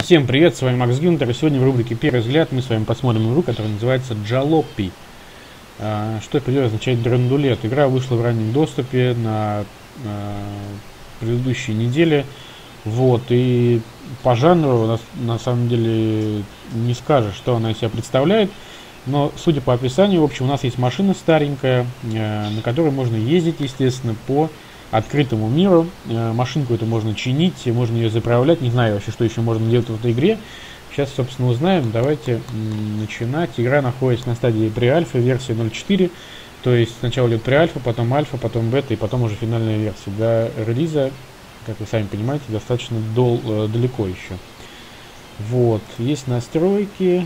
Всем привет, с вами Макс Гюнтер, и сегодня в рубрике «Первый взгляд» мы с вами посмотрим игру, которая называется Jalopy. Что это означает драндулет? Игра вышла в раннем доступе на предыдущей неделе. Вот, и по жанру на самом деле не скажешь, что она из себя представляет. Но, судя по описанию, в общем, у нас есть машина старенькая, на которой можно ездить, естественно, по открытому миру. Машинку эту можно чинить, можно ее заправлять. Не знаю вообще, что еще можно делать в этой игре. Сейчас, собственно, узнаем. Давайте начинать. Игра находится на стадии pre-альфа, версия 0.4. То есть сначала идет pre-альфа, потом альфа, потом бета и потом уже финальная версия. До релиза, как вы сами понимаете, достаточно далеко еще. Вот. Есть настройки.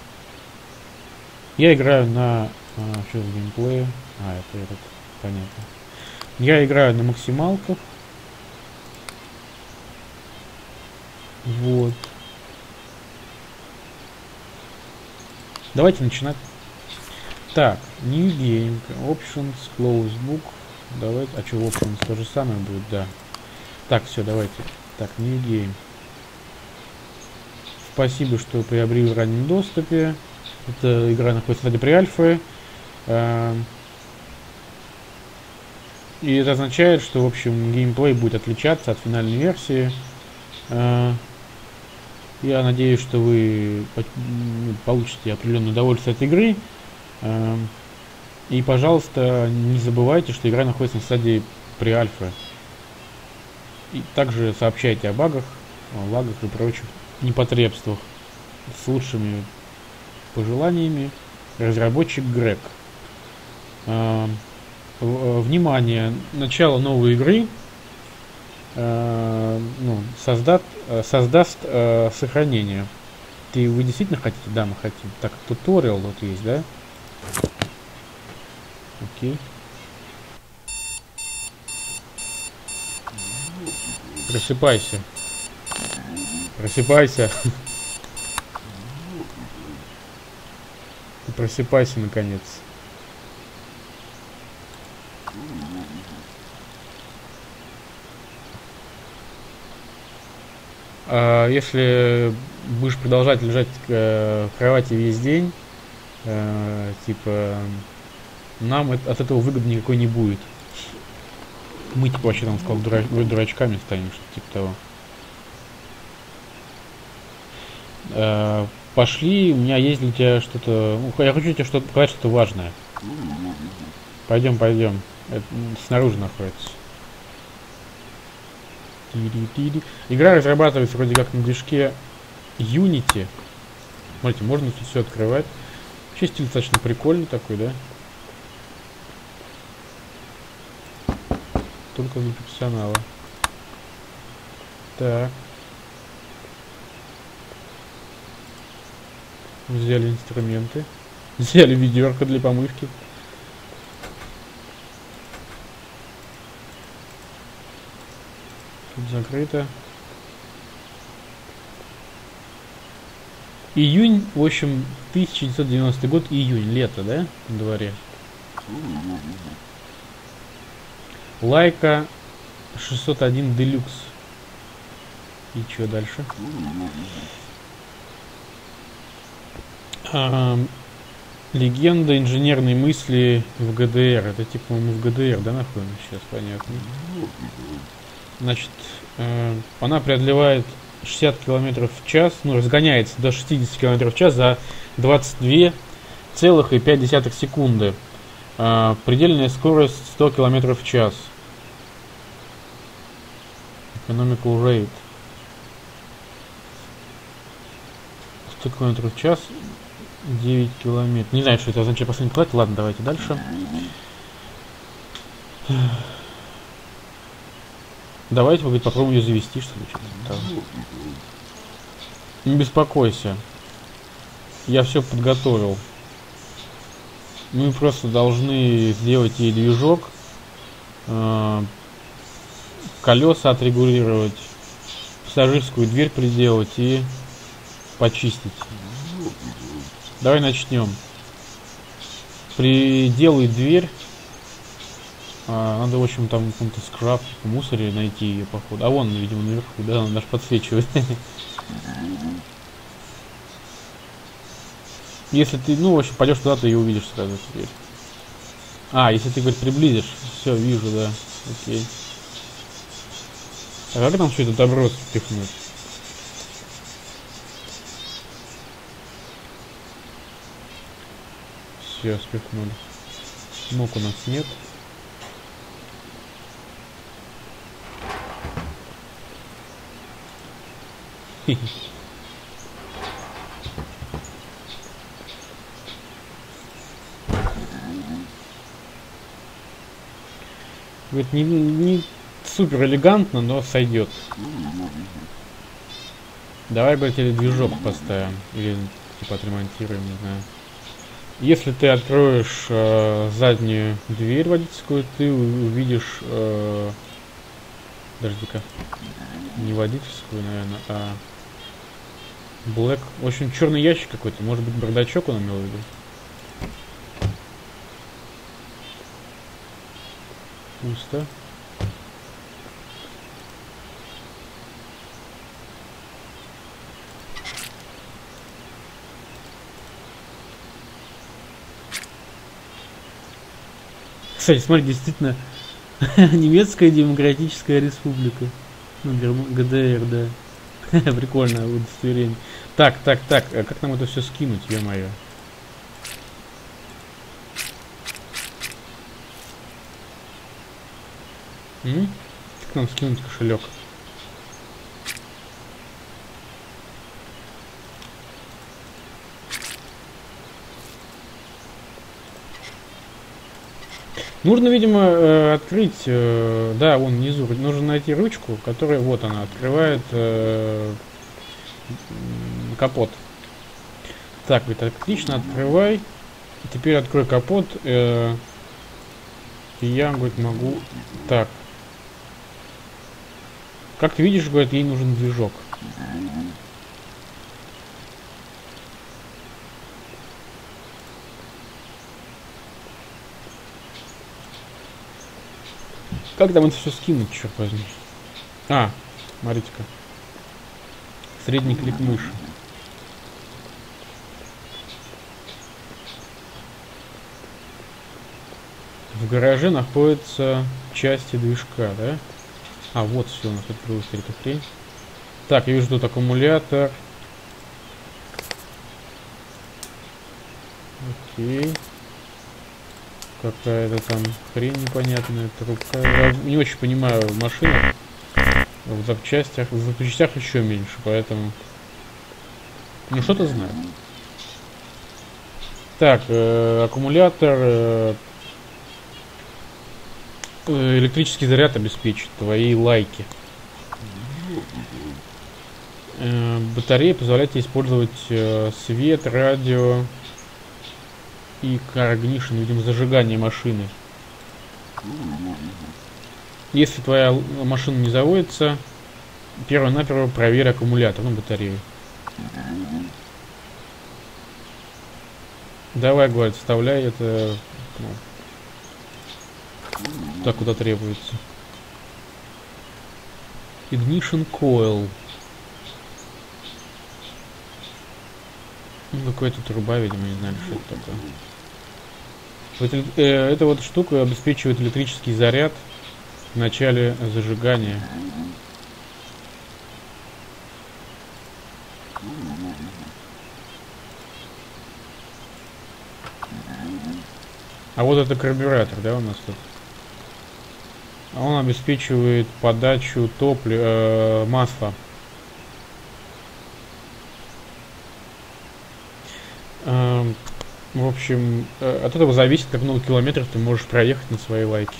Я играю на... что за геймплей? Это этот. Понятно. Я играю на максималках. Вот. Давайте начинать. Так, New Game, Options, Close Book. Давайте. А что в Options то же самое будет, да. Так, все, давайте. Так, New Game. Спасибо, что приобрели в раннем доступе. Эта игра находится на стадии pre-альфы. И это означает, что, в общем, геймплей будет отличаться от финальной версии. Я надеюсь, что вы получите определенное удовольствие от игры. И, пожалуйста, не забывайте, что игра находится на стадии pre-альфа. И также сообщайте о багах, лагах и прочих непотребствах с лучшими пожеланиями. Разработчик Грег. Внимание, начало новой игры создаст сохранение. Вы действительно хотите? Да, мы хотим. Так, туториал вот есть, да? Окей. Просыпайся. Просыпайся. Просыпайся, наконец. Если будешь продолжать лежать в кровати весь день, нам от этого выгоды никакой не будет. Мы вообще там сказал, дурачками станем, что-то типа того. Пошли, у меня есть для тебя что-то. Я хочу тебе что-то показать, что-то важное. Пойдем. Это снаружи находится. Игра разрабатывается вроде как на движке Unity. Смотрите, можно тут все открывать. Вообще стиль достаточно прикольный такой, да? Только для профессионала. Так. Взяли инструменты. Взяли ведерко для помывки. Тут закрыто. Июнь, в общем, 1990 год, июнь, лето, да, на дворе. Лайка 601 Deluxe. И что дальше? Легенда инженерной мысли в ГДР. Это типа мы в ГДР, да, находимся сейчас, понятно. Значит, она преодолевает 60 км в час, разгоняется до 60 км в час за 22,5 секунды. Предельная скорость 100 км в час. Economical rate. 100 км в час, 9 километров. Не знаю, что это означает последний клад. Ладно, давайте дальше. Давайте попробуем ее завести, что ли. Не беспокойся. Я все подготовил. Мы просто должны сделать ей движок. Колеса отрегулировать. Пассажирскую дверь приделать и почистить. Давай начнем. Приделай дверь. Надо, в общем, там в каком-то скраб, в мусоре найти ее, походу. А вон, видимо, наверху, да, он даже подсвечивает. Если ты, ну, в общем, пойдешь туда, ты ее увидишь сразу теперь. Если ты, говорит, приблизишь. Все, вижу, да. Окей. А как нам все это добро спихнуть? Все, спихнули. Ног у нас нет. Говорит, не супер элегантно, но сойдет. Давай, говорит, или движок поставим, или типа отремонтируем, не знаю. Если ты откроешь заднюю дверь водительскую, ты увидишь, подожди-ка, не водительскую, наверное, а Black. В общем, черный ящик какой-то, может быть, бардачок он имел в виду. Пусто. Кстати, смотри, действительно, немецкая демократическая республика. Ну, ГДР, да. Прикольное удостоверение. Так, а как нам это все скинуть, ё-моё? Как нам скинуть кошелек? Нужно, видимо, открыть, да, вон внизу, нужно найти ручку, которая, вот она, открывает капот. Так, говорит, отлично, открывай. Теперь открой капот. И я, говорит, могу... Так. Как ты видишь, говорит, ей нужен движок. Как там это все скинуть, черт возьми? Смотрите-ка. Средний клик мыши. В гараже находятся части движка, да? Вот все, у нас открылась эта хрень. Так, я вижу тут аккумулятор. Окей. Какая-то там хрень непонятная. Трубка. Я не очень понимаю в машинах. В запчастях еще меньше, поэтому... Ну, что-то знаю. Так, аккумулятор... электрический заряд обеспечит твои лайки. Батарея позволяет тебе использовать свет, радио и car ignition, видимо, зажигание машины. Если твоя машина не заводится, перво-наперво проверь аккумулятор, батарею. Давай, говорит, вставляй это так, куда требуется. Ignition coil. Какая-то труба, видимо, не знаю, что это такое. Эта вот штука обеспечивает электрический заряд в начале зажигания. А вот это карбюратор, да, у нас тут? Он обеспечивает подачу топлива, масла. В общем, от этого зависит, как много километров ты можешь проехать на своей лайке.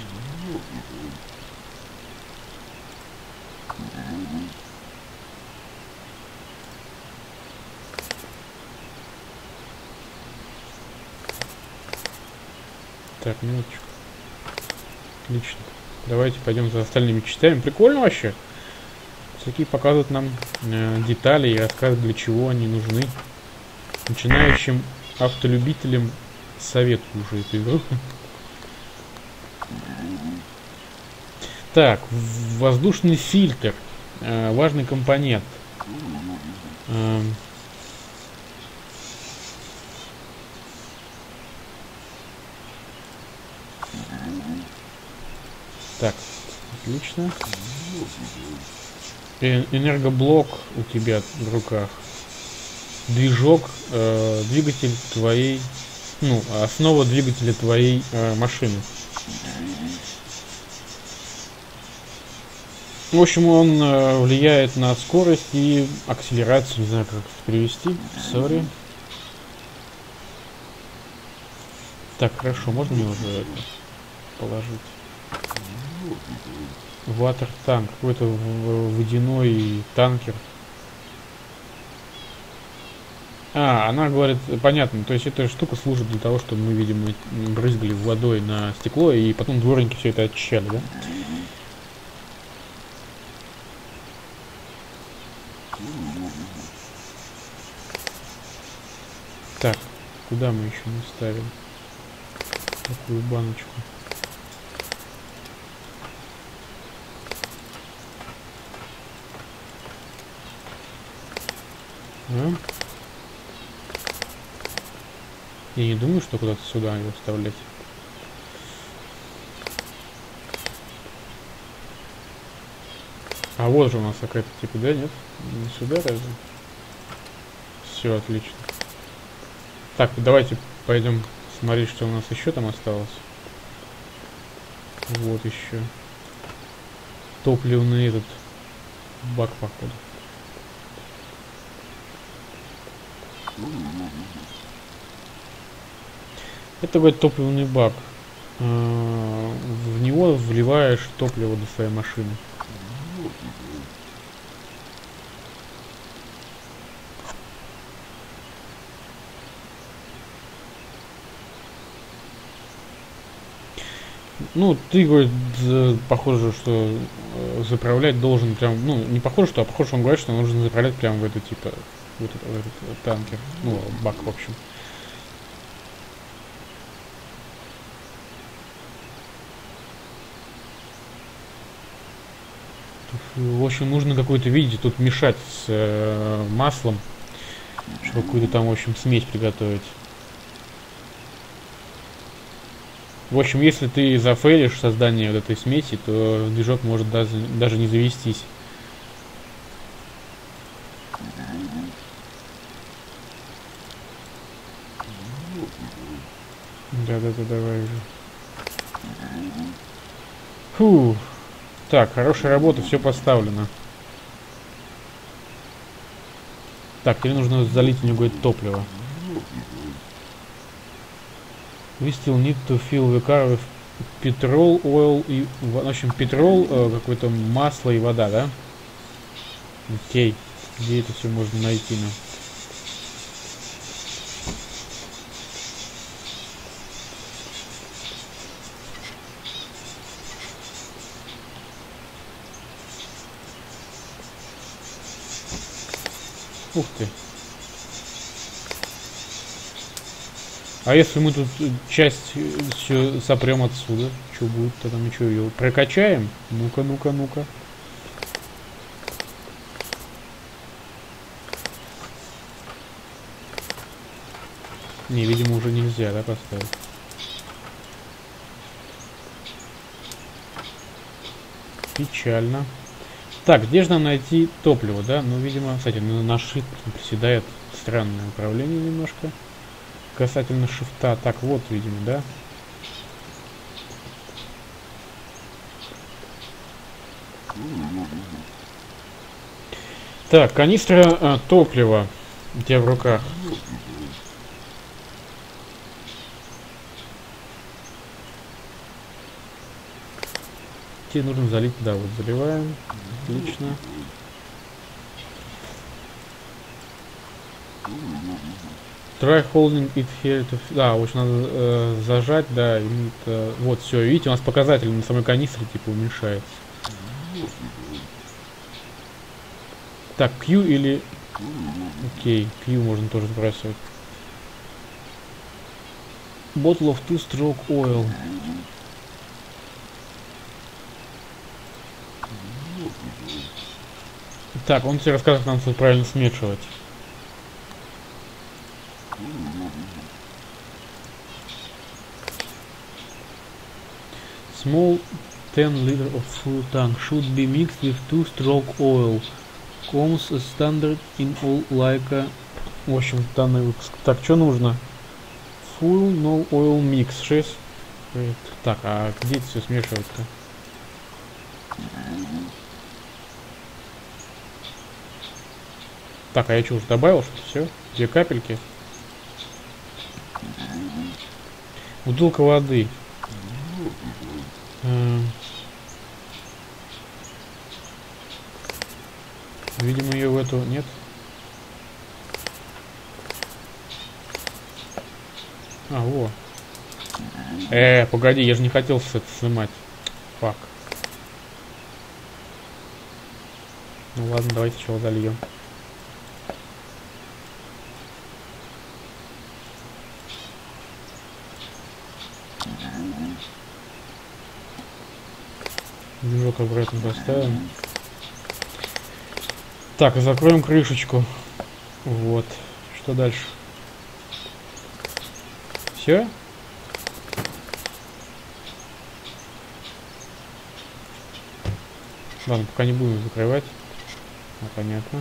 Так, минуточку. Отлично. Давайте пойдем за остальными частями. Прикольно вообще. Всякие показывают нам детали и рассказывают, для чего они нужны. Начинающим автолюбителям советую уже эту игру. Так, воздушный фильтр. Важный компонент. Эм, Так, отлично. Энергоблок у тебя в руках. Движок, двигатель твоей, ну, основа двигателя твоей машины. В общем, он влияет на скорость и акселерацию, не знаю, как это перевести. Sorry. Так, хорошо, можно мне уже это положить? Ватер танк, какой-то водяной танкер. Она говорит, понятно, то есть эта штука служит для того, чтобы мы, видимо, брызгали водой на стекло, и потом дворники все это очищали, да? Так, куда мы еще не ставим такую баночку? Я не думаю, что куда-то сюда его вставлять. А вот же у нас какая-то типа, да, нет? Не сюда разве? Все, отлично. Так, давайте пойдем смотреть, что у нас еще там осталось. Вот еще. Топливный этот бак, походу. Это такой топливный бак. В него вливаешь топливо для своей машины. Ну, ты, говорит, похоже, что заправлять должен прям, ну, не похоже, что, а похоже, что он говорит, что нужно заправлять прям в эту, типа, в этот танкер, ну, бак, в общем. В общем, нужно какой-то, видите, тут мешать с маслом, чтобы какую-то там, в общем, смесь приготовить. В общем, если ты зафейлишь создание вот этой смеси, то движок может даже не завестись. Да-да-да, давай уже. Фу. Так, хорошая работа, все поставлено. Так, теперь нужно залить в него, говорит, топливо. We still need to fill the car with petrol, oil и... В общем, петрол, какое-то масло и вода, да? Окей. Где это все можно найти нам? Ух ты. А если мы тут часть все сопрем отсюда, что будет-то там, что, ее прокачаем? Ну-ка, ну-ка, ну-ка. Не, видимо, уже нельзя, да, поставить? Печально. Так, где же нам найти топливо, да? Ну, видимо, кстати, на shift приседает странное управление немножко. Касательно шифта. Так, вот, видимо, да? Так, канистра топлива у тебя в руках. Тебе нужно залить, да, вот заливаем. Отлично. Try holding it here to... Да, в общем, надо зажать, да, и вот, все, видите, у нас показатель на самой канистре, типа, уменьшается. Так, Q или... Окей, Q можно тоже сбрасывать. Bottle of two-stroke oil. Так, он тебе расскажет нам, что правильно смешивать. Small 10 liter of fuel tank should be mixed with 2-stroke oil. Comes as standard in all Leica. В общем, данный выпуск. Так, что нужно? Full no oil mix 6. Так, а где это все смешивать-то? Так, а я что, уже добавил, что все? 2 капельки. Бутылка воды. Видимо, ее в эту нет. А, во. Погоди, я же не хотел с это снимать. Фак. Ну ладно, давайте сначала зальем. Движок обратно поставим. Так, закроем крышечку. Вот. Что дальше? Все? Ладно, пока не будем закрывать. Понятно.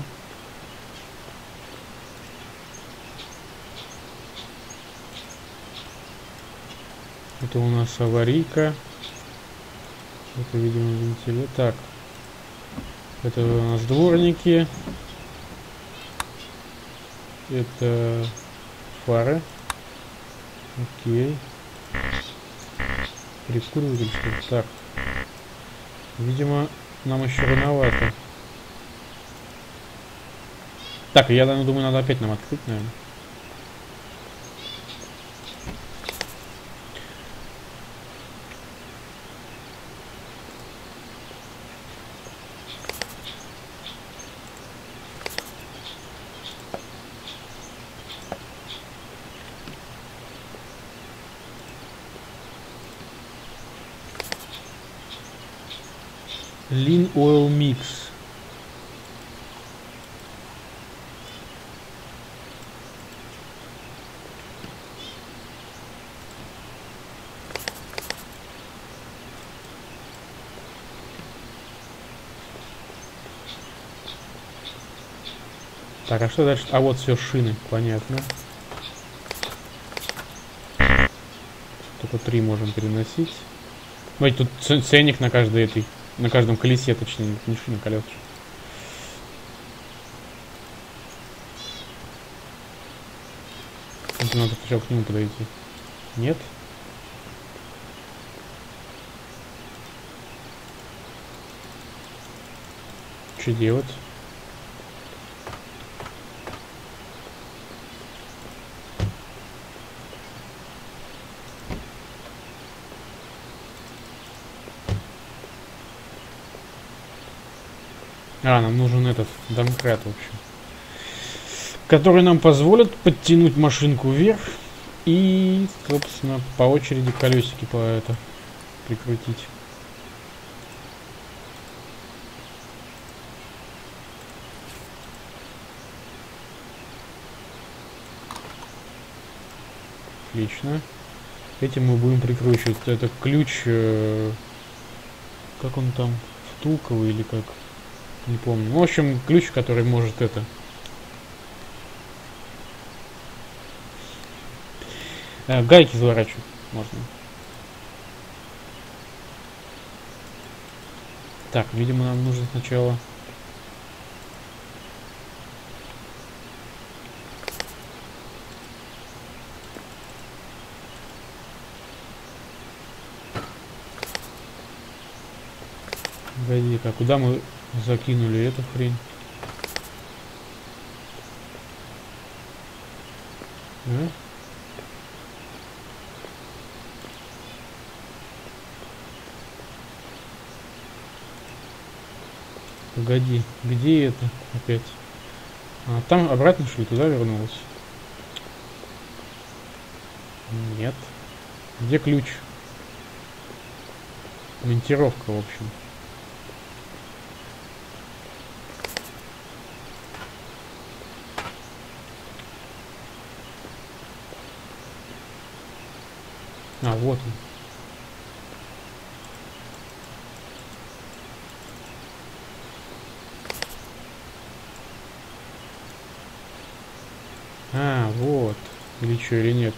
Это у нас аварийка. Это, видимо, вентилятор. Так. Это у нас дворники. Это фары. Окей. Прикуриватель, что ли? Так. Видимо, нам еще рановато. Так, я думаю, надо опять нам открыть, наверное. Lean Oil Mix. Так, а что дальше? А вот все шины, понятно. Только 3 можем переносить. Смотрите, тут ценник на каждой этой, на каждом колесе, точнее, не шина, колес. Надо сначала к нему подойти. Нет? Что делать? Нам нужен этот домкрат, в общем, который нам позволит подтянуть машинку вверх и, собственно, по очереди колесики по это прикрутить. Отлично. Этим мы будем прикручивать. Это ключ, как он там, втулковый или как? Не помню. В общем, ключ, который может это... гайки заворачивать можно. Так, видимо, нам нужно сначала... Погоди-ка, куда мы закинули эту хрень? Погоди, где это опять? Там обратно, что ли, туда вернулась? Нет. Где ключ? Монтировка, в общем. А, вот он. А, вот. Или что, или нет?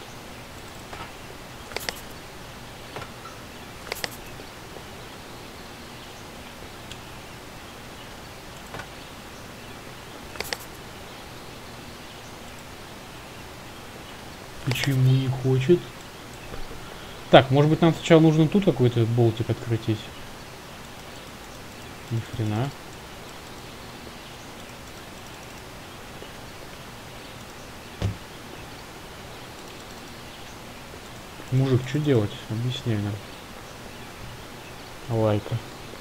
Почему не хочет? Так, может быть, нам сначала нужно тут какой-то болтик открутить? Ни хрена. Мужик, что делать? Объясняй нам. Лайка.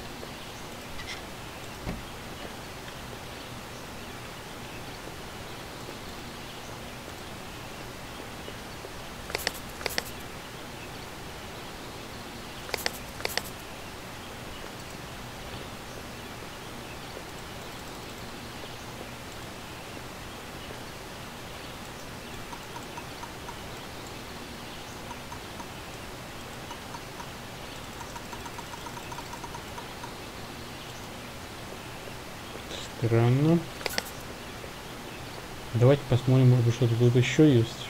Странно. Давайте посмотрим, может быть, что-то тут еще есть.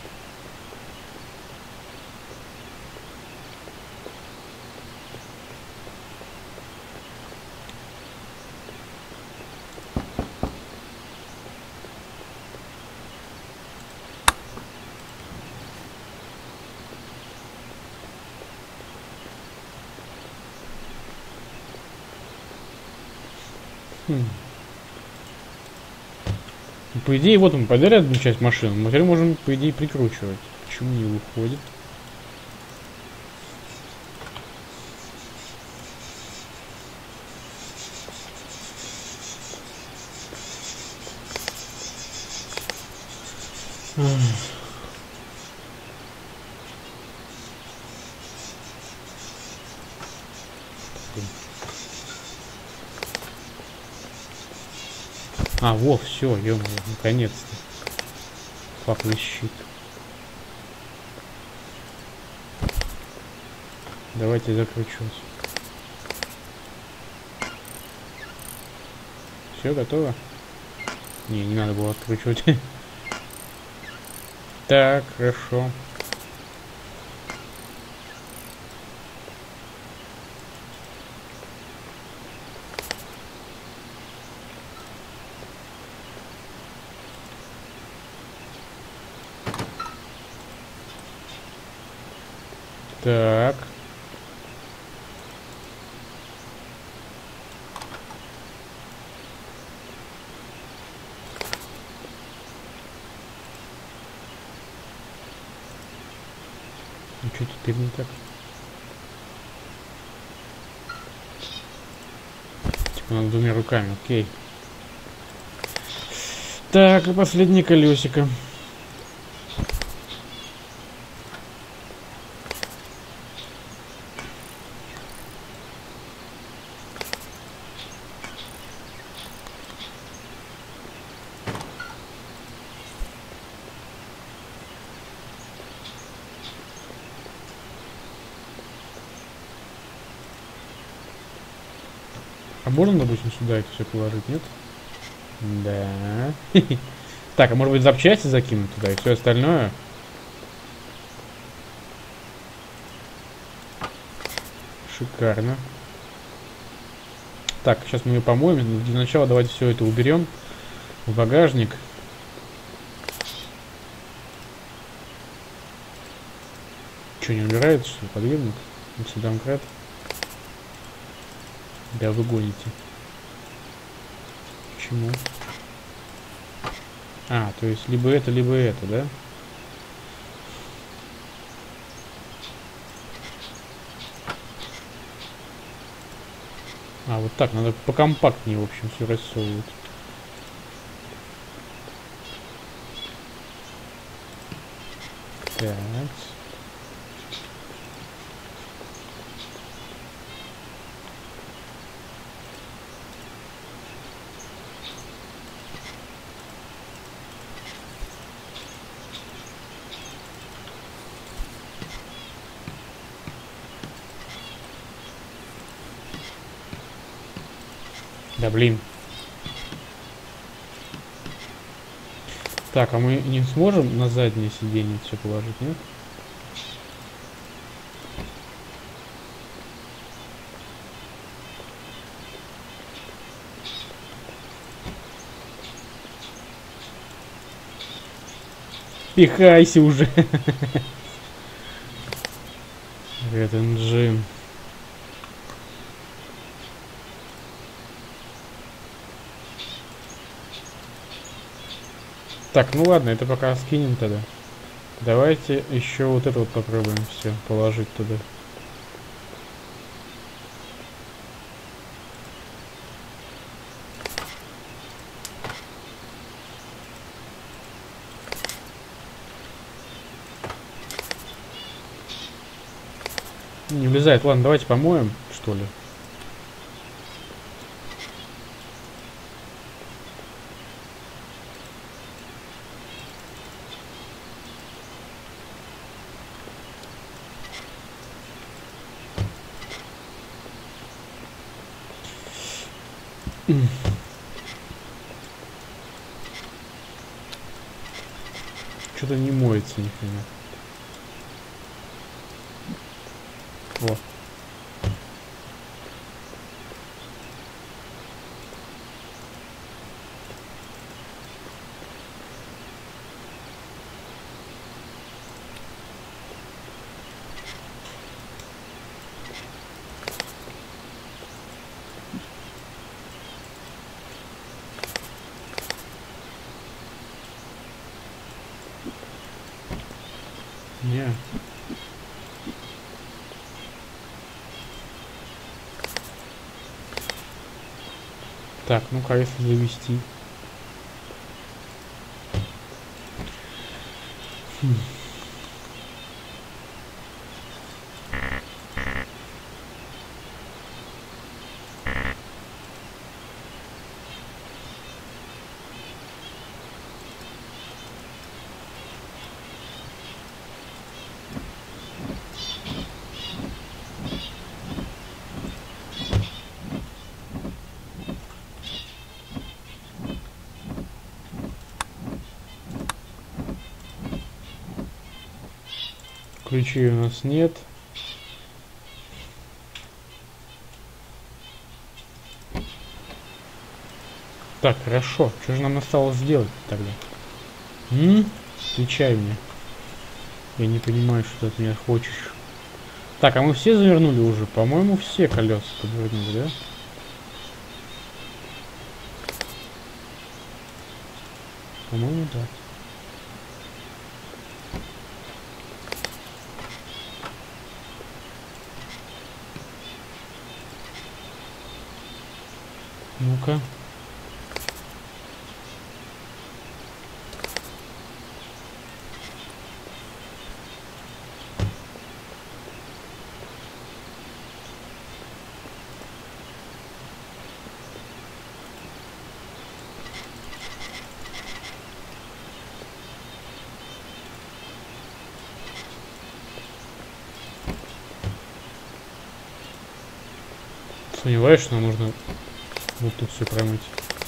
По идее, вот мы подали одну часть машины. Мы теперь можем, по идее, прикручивать. Почему не выходит? А, вот, все, ё-моё, наконец-то. Факовый щит. Давайте закручивать. Все, готово? Не надо было откручивать. Так, хорошо. Так. Ну что теперь не так? Типа надо двумя руками, окей. Так, и последнее колесико. А можно, допустим, сюда это все положить, нет? Да. Так, а может быть запчасти закинуть туда и все остальное? Шикарно. Так, сейчас мы ее помоем. Для начала давайте все это уберем в багажник. Что, не убирается, что ли? Подвинут? Если домкрат. Да вы гоните. Почему? А, то есть либо это, да? А, вот так, надо покомпактнее, в общем, все рассовывать. Так. Да блин. Так, а мы не сможем на заднее сиденье все положить, нет? Пихайся уже. Это инжин. Так, ну ладно, это пока скинем тогда. Давайте еще вот это вот попробуем все положить туда. Не влезает. Ладно, давайте помоем, что ли. Что-то не моется ни хрена. О. Не. Так, ну-ка, если завести. Ключей у нас нет. Так, хорошо. Что же нам осталось сделать тогда? Отвечай мне. Я не понимаю, что ты от меня хочешь. Так, а мы все завернули уже? По-моему, все колеса подвернули, да? По-моему, да. Ну-ка. Сомневаюсь, что нам нужно вот тут все промыть.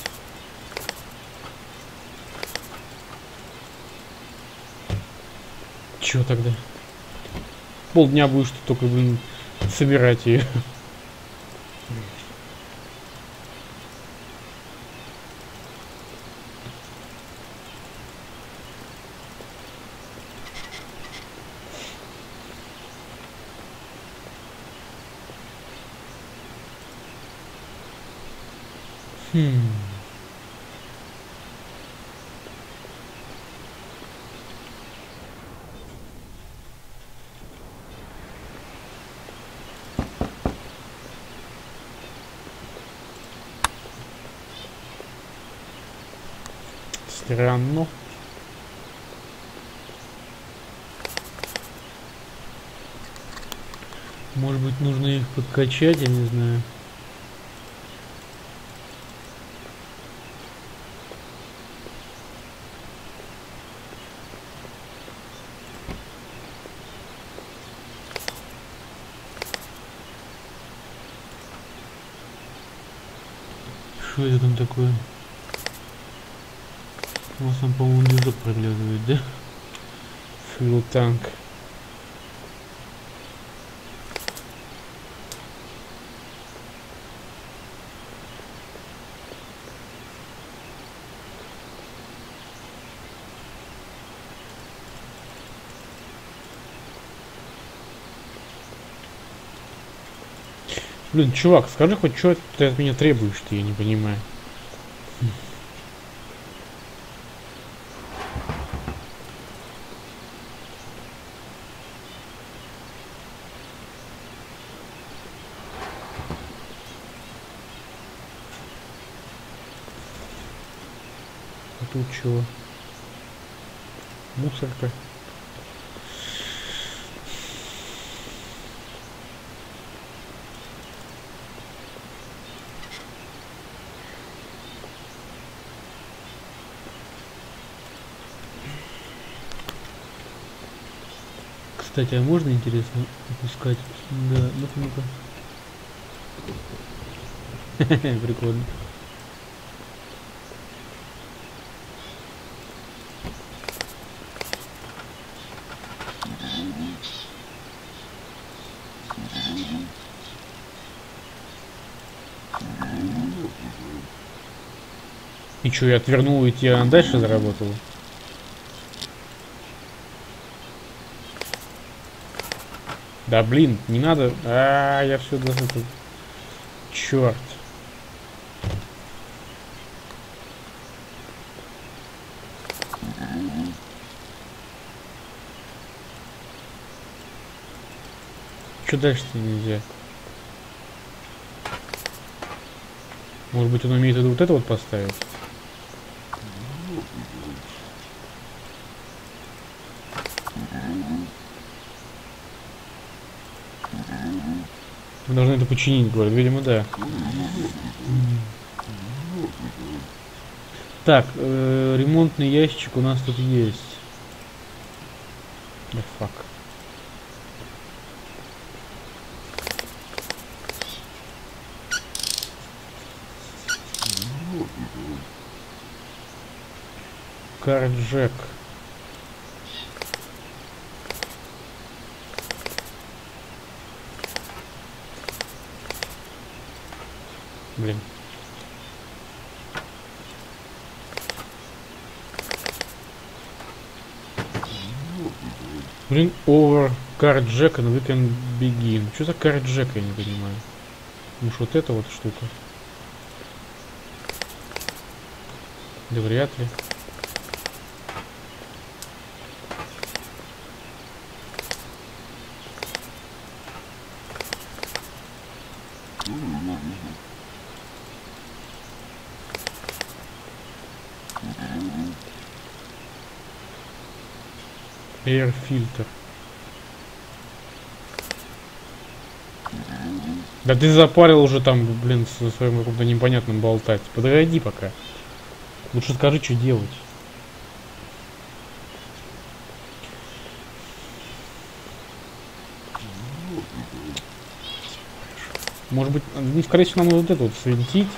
Чё тогда? Полдня будешь тут только, блин, собирать ее. Странно. Может быть, нужно их подкачать, я не знаю. Что это там такое? У нас там, по-моему, движок проглядывает, да? Fuel танк. Блин, чувак, скажи хоть, что ты от меня требуешь-то, я не понимаю. А тут чего? Мусорка. Кстати, а можно, интересно, опускать? Да, ну-ка, ну-ка. Прикольно. И что, я отвернул, и тебе она дальше заработала? Да блин, не надо. Я все даже тут. Черт. Что дальше-то нельзя? Может быть, он умеет вот это вот поставить? Мы должны это починить, говорят. Видимо, да. Так, ремонтный ящик у нас тут есть. Да фак. Карджек. Блин. Блин, over carjack and we can begin. Что за carjack, я не понимаю. Может, вот эта вот штука? Да вряд ли. Air фильтр. Да ты запарил уже там, блин, со своим каким-то непонятным болтать. Подойди пока. Лучше скажи, что делать. Может быть, скорее всего, нам вот это вот свинтить.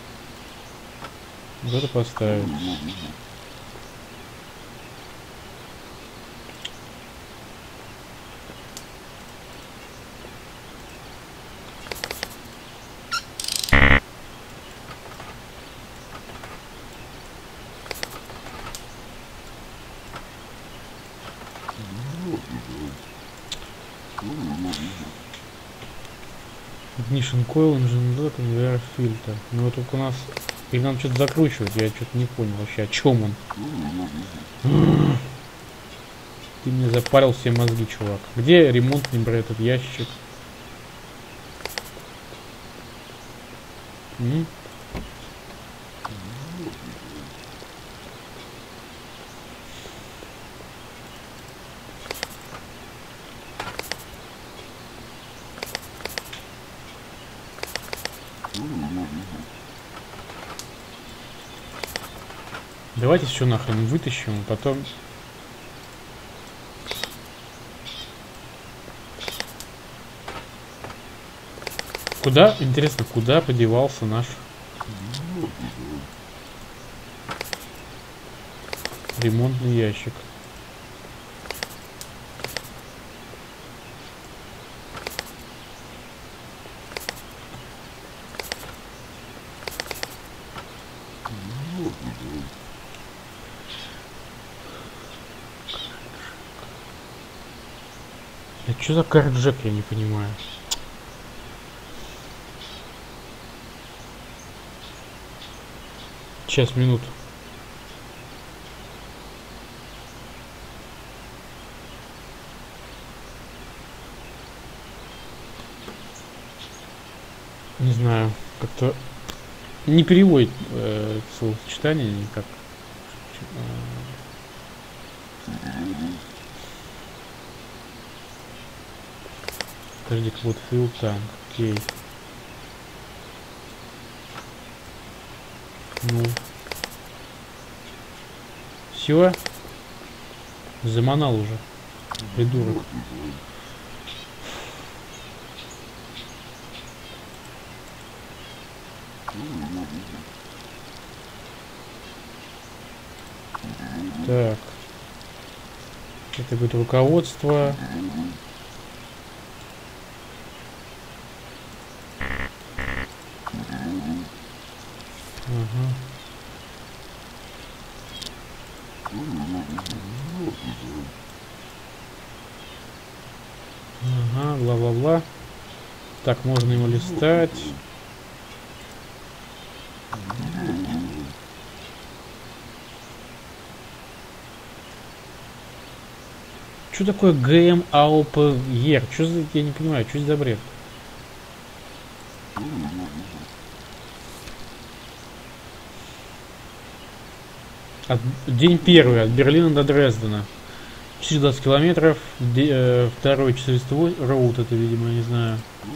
Вот это поставить. Ignition coil, engine block, conveyor фильтр. Ну вот только у нас... Или нам что-то закручивать, я что-то не понял вообще, о чем он. Ты мне запарил все мозги, чувак. Где ремонтный, бля, этот ящик? Давайте все нахрен вытащим, а потом... Куда, интересно, куда подевался наш Ремонтный ящик. Это что за карджек, я не понимаю. Сейчас, минуту. Не знаю, как-то не переводит словосочетание никак. Подожди, вот фил танк, окей. Ну. Все. Заманал уже. Придурок. Так. Это будет руководство. Ага. Ага, бла-бла-бла. Так, можно его листать. Что такое ГМ АОПЕР? Что за... Я не понимаю, что это за бред? День первый. От Берлина до Дрездена. 420 километров. Второй 408. Роуд это, видимо, я не знаю.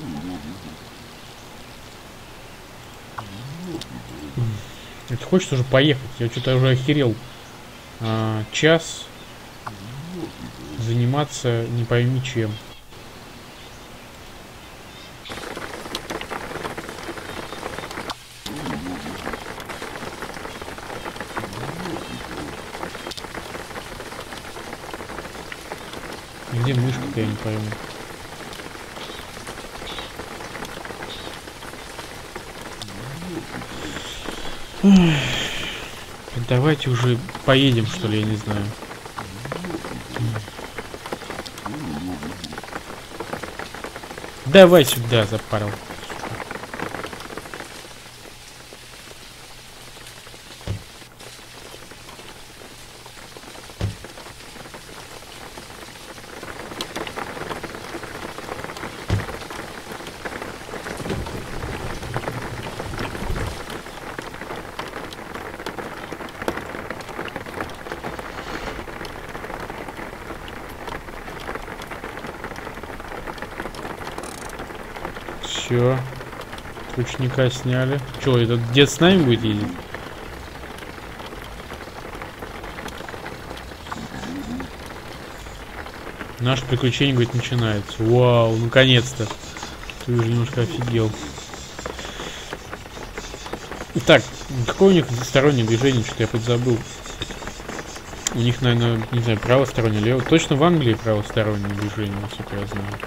Ты хочешь уже поехать? Я что-то уже охерел. Час заниматься не пойми чем. Где мышка-то, я не пойму. Давайте уже поедем, что ли, я не знаю. Давай сюда, запарил. Все. Ручника сняли. Че, этот дед с нами будет ездить? Наше приключение, говорит, начинается. Вау, наконец-то. Ты уже немножко офигел. Так, какое у них стороннее движение, что-то я подзабыл. У них, наверное, не знаю, правостороннее, лево. Точно в Англии правостороннее движение, насколько я знаю.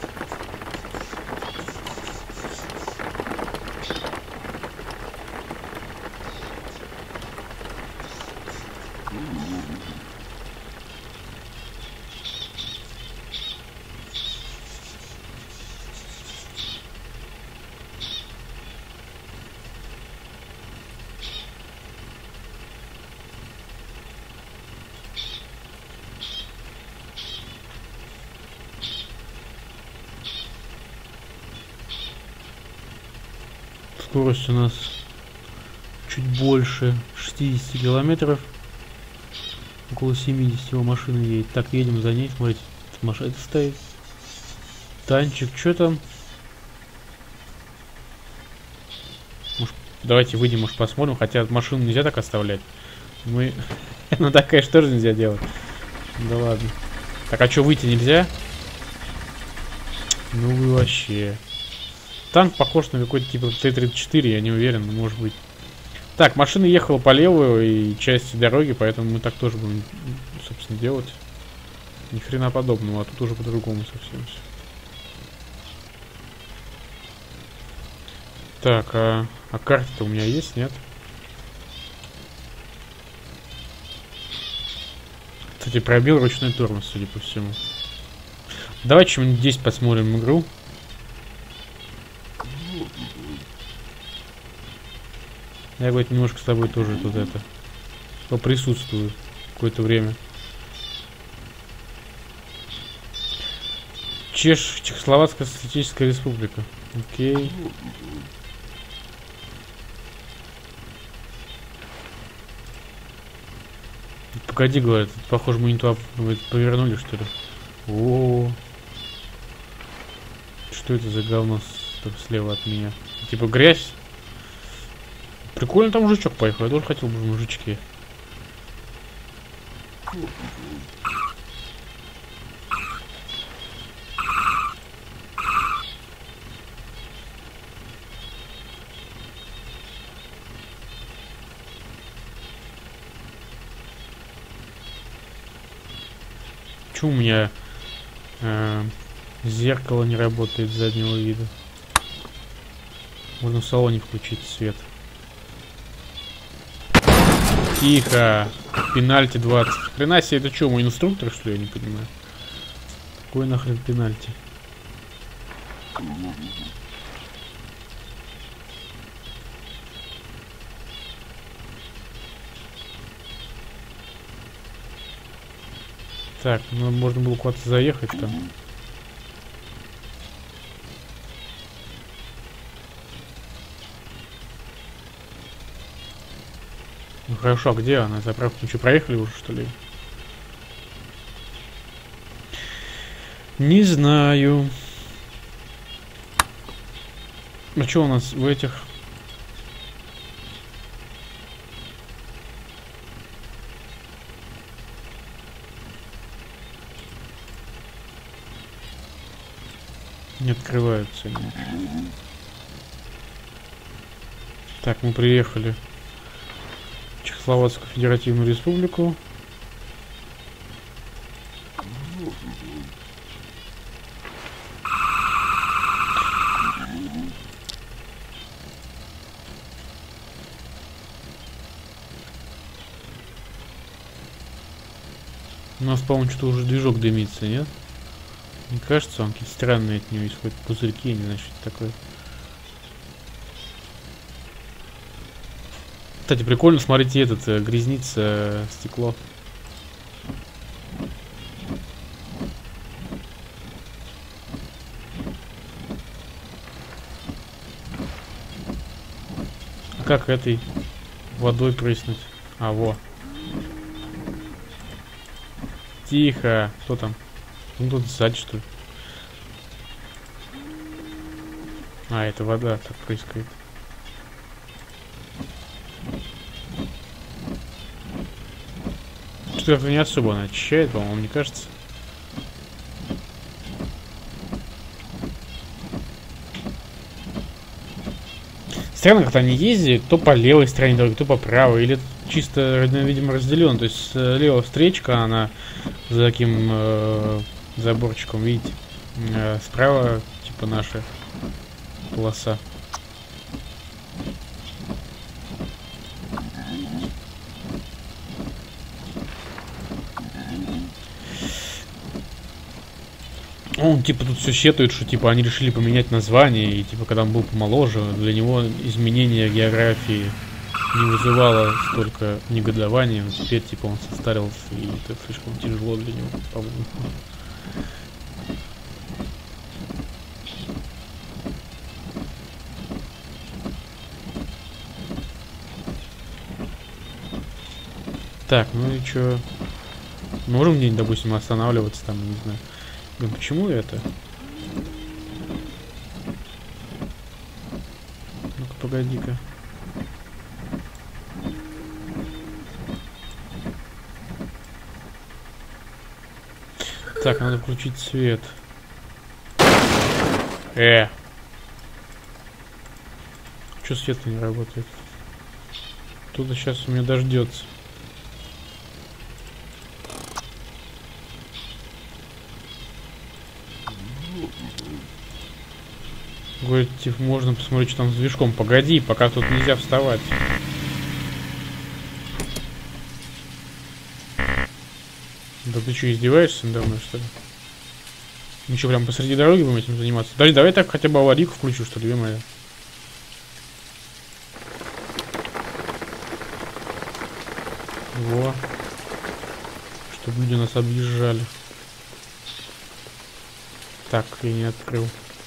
Скорость у нас чуть больше 60 километров. Около 70 его машина едет. Так, едем за ней. Смотрите, машина стоит. Танчик, что там? Может, давайте выйдем, может, посмотрим. Хотя машину нельзя так оставлять. Мы... Ну так, конечно, тоже нельзя делать. Да ладно. Так, а что, выйти нельзя? Ну вы вообще... Танк похож на какой-то типа Т-34, я не уверен, но может быть. Так, машина ехала по левую и части дороги, поэтому мы так тоже будем, собственно, делать. Ни хрена подобного, а тут уже по-другому совсем все. Так, а карта-то у меня есть, нет? Кстати, пробил ручной тормоз, судя по всему. Давайте что-нибудь здесь посмотрим игру. Я, говорит, немножко с тобой тоже тут это поприсутствую какое-то время. Чехословацкая социалистическая республика. Окей. Погоди, говорит, похоже, мы не туда повернули, что ли. О, что это за говно слева от меня? Типа грязь. Прикольно, там мужичок поехал. Я тоже хотел бы в мужичке. Чё у меня зеркало не работает заднего вида? Можно в салоне включить свет. Тихо. Пенальти 20. Хрена себе, это что, мой инструктор, что ли, я не понимаю? Какой нахрен пенальти? Так, ну можно было куда-то заехать там. Ну хорошо, а где она? Заправку мы что, проехали уже, что ли? Не знаю. А что у нас в этих... Не открываются. Так, мы приехали в Чехословацкую Федеративную Республику. У нас, по-моему, что-то уже движок дымится, нет? Мне кажется, он какие-то странные от него исходят пузырьки, я не знаю, что это такое. Кстати, прикольно, смотрите, этот грязнится стекло. А как этой водой прыснуть? А, во. Тихо. Кто там? Ну тут сзади, что ли? А, это вода так прыскает. Что-то как-то не особо она очищает, по-моему, мне кажется. Странно, как они ездят, то по левой стороне дороги, то по правой, или чисто, видимо, разделен. То есть слева встречка, она за таким заборчиком, видите, справа типа наша полоса. Он типа тут все сетует, что типа они решили поменять название, и типа когда он был помоложе, для него изменение географии не вызывало столько негодования, но теперь типа он состарился, и это слишком тяжело для него, по-моему. Так, ну и чё? Можем где-нибудь, допустим, останавливаться там, не знаю. Блин, почему это? Ну-ка, погоди-ка. Так, надо включить свет. Чё свет не работает? кто-то сейчас у меня дождется. Говорит, типа, можно посмотреть, что там с движком. Погоди, пока тут нельзя вставать. Да ты что, издеваешься надо мной, что ли? Мы что, прям посреди дороги будем этим заниматься? Подожди, давай так хотя бы аварийку включу, что ли, моя. Во. Чтобы люди нас объезжали. Так, я не открыл.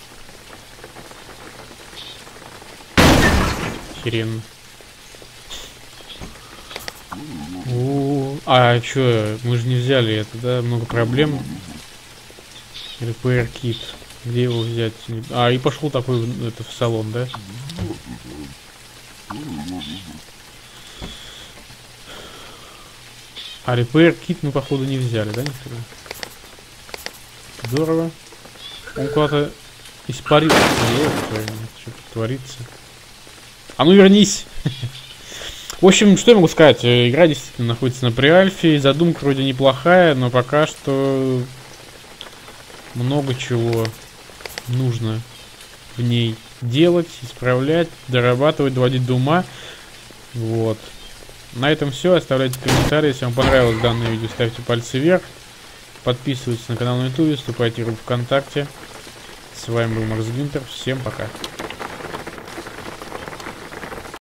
Охеренно. А чё, мы же не взяли это, да? Много проблем. Repair Kit. Где его взять? А, и пошел такой это в салон, да? А Repair Kit мы, походу, не взяли, да, никогда? Здорово. Он куда-то испарился. Что тут творится? А ну вернись! В общем, что я могу сказать? Игра действительно находится на преальфе. Задумка вроде неплохая, но пока что много чего нужно в ней делать, исправлять, дорабатывать, доводить до ума. Вот. На этом все. Оставляйте комментарии. Если вам понравилось данное видео, ставьте пальцы вверх. Подписывайтесь на канал на YouTube, вступайте в группу ВКонтакте. С вами был Макс Гюнтер. Всем пока.